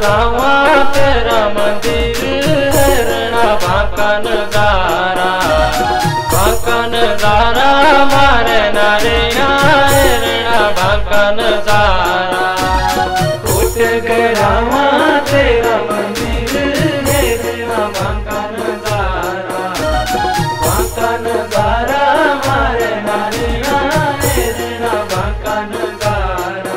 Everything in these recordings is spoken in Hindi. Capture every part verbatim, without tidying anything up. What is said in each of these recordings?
रावा तेरा मंदिर हेरणा बांका नजारा, बांका नजारा मारे नारे हेरणा बांका नजारा। उठ के रावा तेरा मंदिर हेरणा बांका नजारा, बांका नजारा मारे नारे हेरणा बांका नजारा।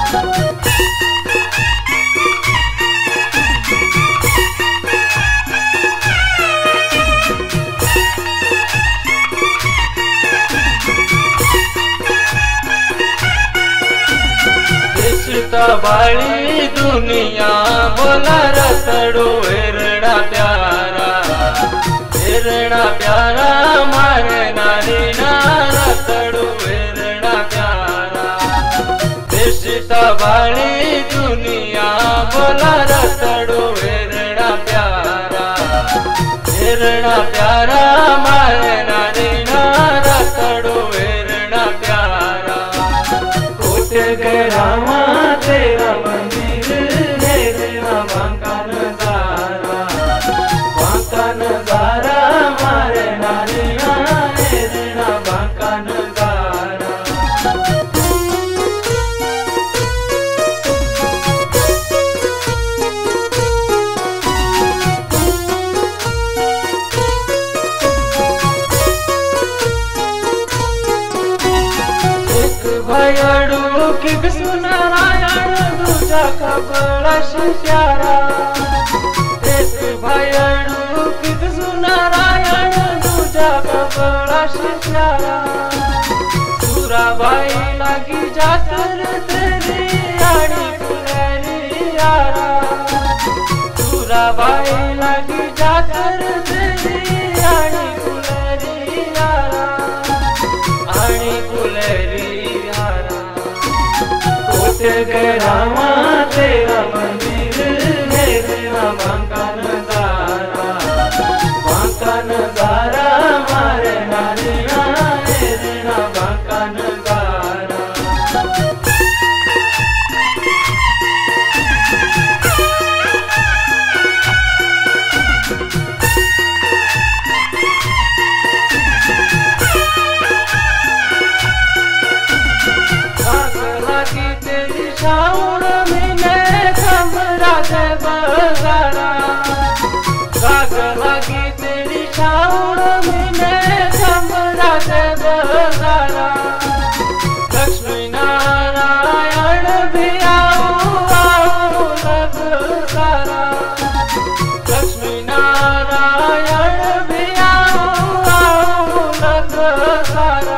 बाली दुनिया बोला रतड़ो हेरणा प्यारा, हेरणा प्यारा मारे नारी ना रतड़ो हेरणा प्यारा। देशता बाली दुनिया बोला रतड़ो हेरणा प्यारा, हेरणा प्यारा मारे नारी ना रतड़ो हेरणा प्यारा। उठ के रामा तेरा मंदिर हेरणा बांका नजारा, बांका नजारा मारे नारिया हेरणा बांका नजारा। एक भयड़ू की सुनारायण दूजा कबड़ा प्यारा, एक भयड़ू की सुनारायण दूजा कबड़ा प्यारा। सुराबाई लगी जातर तेरी आड़ी पुलेरी यारा, सुराबाई लगी जातर तेरी आड़ी पुलेरी यारा, आड़ी पुलेरी यारा। उठ के रामा तेरा मंदिर हेरणा बांका नजारा, बांका नजारा मारे नारिया हेरणा बांका नजारा। शाउन मिले कमरा दे बजारा, गाग लगी तेरी शाउन मिले कमरा दे बजारा। लक्ष्मी नारायण भी आओ आओ लग सारा, लक्ष्मी नारायण भी आओ आओ लग सारा,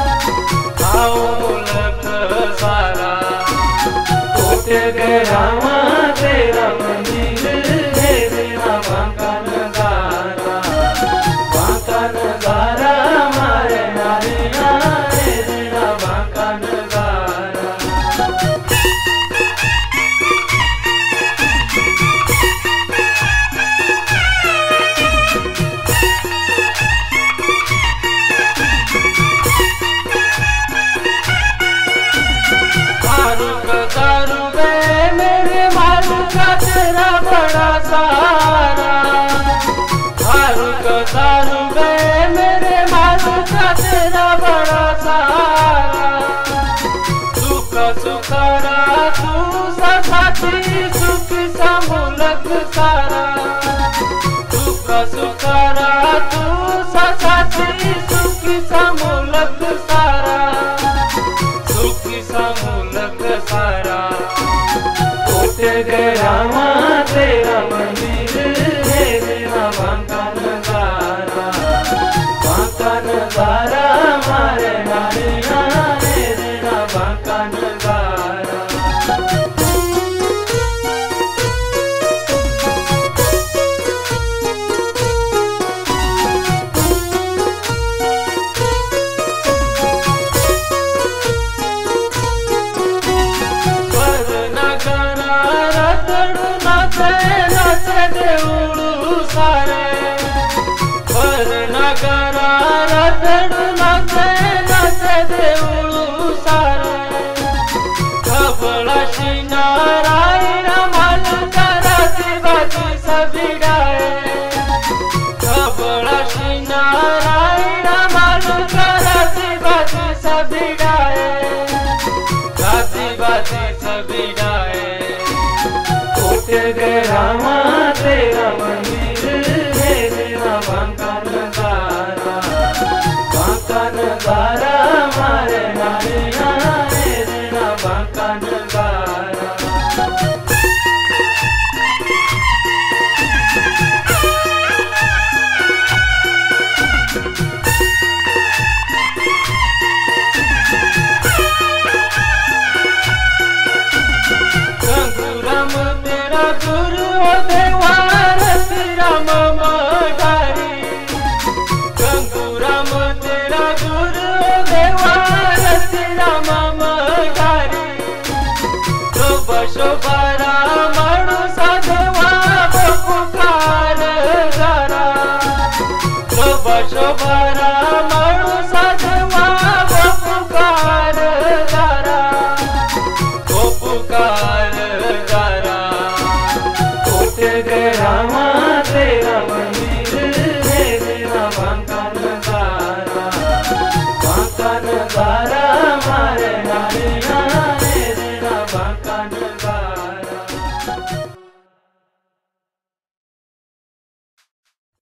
आओ लग सारा। उठ के रामा तेरा मंदिर हेरणा बांका नजारा, बांका नजारा मारे नारिया हेरणा बांका नजारा। दारू बे मेरे मारू का तेरा बड़ा सारा, मारू का दारू बे मेरे मारू का तेरा बड़ा सारा। सुख सुखारा तू साथी सुख समूलक सारा, सुख सुखारा तू साथी सुख समूलक सारा, सुखी समूलक सारा। उठ के रामा तेरा मंदिर हेरणा बांका नजारा, बांका नजारा मारे नारिया हेरणा बांका नजारा। नाचे देऊळू सारे वर नगरा रतड़ नाचे नाचे देऊळू सारे खबळाशी नारायण मालका भिड़ाए खबड़ा नारायण मालूम राजी बाजी सभिड़ाए राजी बाजी सभिड़ाए कोट गया माँ तेरा मंदिर है तेरा बांका नजारा बांका नजारा मारे नारे नारे तेरा बांका नजारा गुरु देवार श्री राम मगारी गंगूराम तेरा गुरु देवार श्री राम मगारी तो बशोबारा मणु साधवा पुकार गारा तो बशोबारा मणु साधवा पुकार गारा पुकार गारा गया